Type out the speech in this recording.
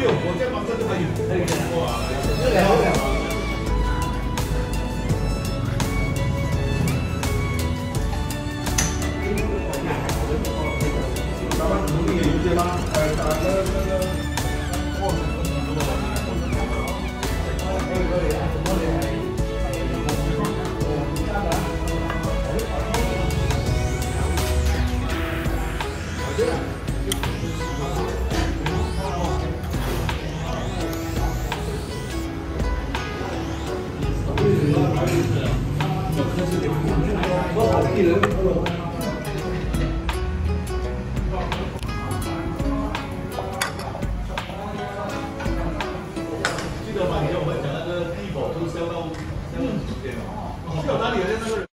有，我在房车都还有。哇， 这两。 咱们努力有些吗？打个。记得吧？以前我们讲那个地堡都是相当几点哦？去到哪里？那个。